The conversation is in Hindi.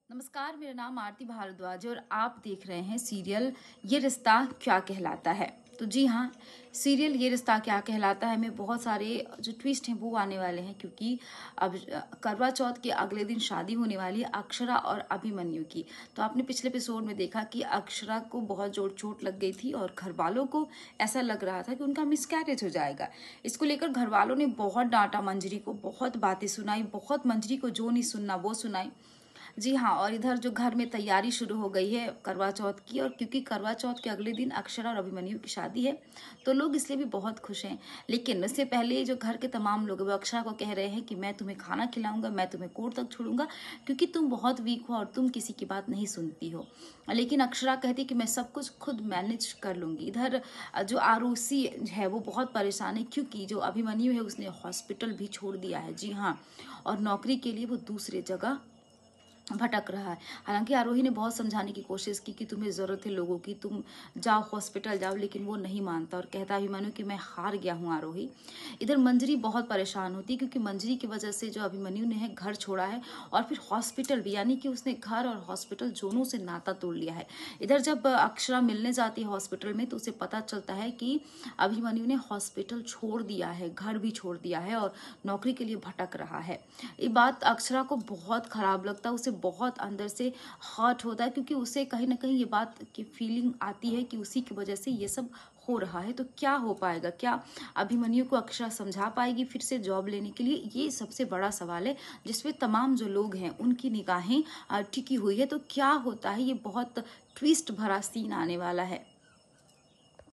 नमस्कार, मेरा नाम आरती भारद्वाज है और आप देख रहे हैं सीरियल ये रिश्ता क्या कहलाता है। तो जी हाँ, सीरियल ये रिश्ता क्या कहलाता है में बहुत सारे जो ट्विस्ट हैं वो आने वाले हैं, क्योंकि अब करवा चौथ के अगले दिन शादी होने वाली है अक्षरा और अभिमन्यु की। तो आपने पिछले एपिसोड में देखा कि अक्षरा को बहुत जोर चोट लग गई थी और घर वालों को ऐसा लग रहा था कि उनका मिसकैरेज हो जाएगा। इसको लेकर घर वालों ने बहुत डांटा मंजरी को, बहुत बातें सुनाई, बहुत मंजरी को जो नहीं सुनना वो सुनाई। जी हाँ, और इधर जो घर में तैयारी शुरू हो गई है करवा चौथ की, और क्योंकि करवा चौथ के अगले दिन अक्षरा और अभिमन्यु की शादी है तो लोग इसलिए भी बहुत खुश हैं। लेकिन उससे पहले जो घर के तमाम लोग वो अक्षरा को कह रहे हैं कि मैं तुम्हें खाना खिलाऊंगा, मैं तुम्हें कोर्ट तक छोड़ूंगा, क्योंकि तुम बहुत वीक हो और तुम किसी की बात नहीं सुनती हो। लेकिन अक्षरा कहती कि मैं सब कुछ खुद मैनेज कर लूंगी। इधर जो आरुषि है वो बहुत परेशान है, क्योंकि जो अभिमन्यु है उसने हॉस्पिटल भी छोड़ दिया है। जी हाँ, और नौकरी के लिए वो दूसरी जगह भटक रहा है। हालांकि आरोही ने बहुत समझाने की कोशिश की कि तुम्हें ज़रूरत है लोगों की, तुम जाओ हॉस्पिटल जाओ, लेकिन वो नहीं मानता और कहता अभिमन्यु कि मैं हार गया हूँ आरोही। इधर मंजरी बहुत परेशान होती है, क्योंकि मंजरी की वजह से जो अभिमन्यु ने है घर छोड़ा है और फिर हॉस्पिटल भी, यानी कि उसने घर और हॉस्पिटल दोनों से नाता तोड़ लिया है। इधर जब अक्षरा मिलने जाती है हॉस्पिटल में तो उसे पता चलता है कि अभिमन्यु ने हॉस्पिटल छोड़ दिया है, घर भी छोड़ दिया है और नौकरी के लिए भटक रहा है। ये बात अक्षरा को बहुत खराब लगता है, उसे बहुत अंदर से हर्ट होता है, क्योंकि उसे कहीं ना कहीं ये बात की फीलिंग आती है कि उसी की वजह से ये सब हो रहा है। तो क्या हो पाएगा, क्या अभिमन्यु को अक्षरा समझा पाएगी फिर से जॉब लेने के लिए? ये सबसे बड़ा सवाल है जिसपे तमाम जो लोग हैं उनकी निगाहें टिकी हुई है। तो क्या होता है, ये बहुत ट्विस्ट भरा सीन आने वाला है।